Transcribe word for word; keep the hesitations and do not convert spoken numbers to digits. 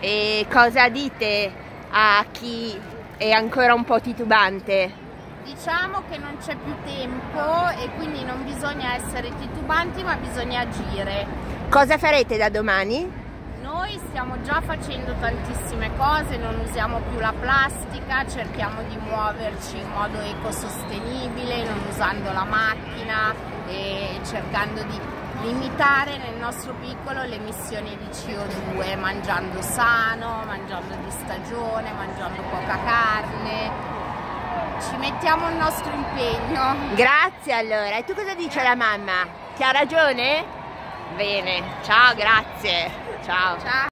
E cosa dite a chi è ancora un po' titubante? Diciamo che non c'è più tempo e quindi non bisogna essere titubanti, ma bisogna agire. Cosa farete da domani? Noi stiamo già facendo tantissime cose, non usiamo più la plastica, cerchiamo di muoverci in modo ecosostenibile, non usando la macchina e cercando di limitare nel nostro piccolo le emissioni di C O due, mangiando sano, mangiando di stagione, mangiando poca carne. Ci mettiamo il nostro impegno. Grazie allora. E tu cosa dici alla mamma? Ti ha ragione? Bene, ciao, grazie. Ciao. Ciao.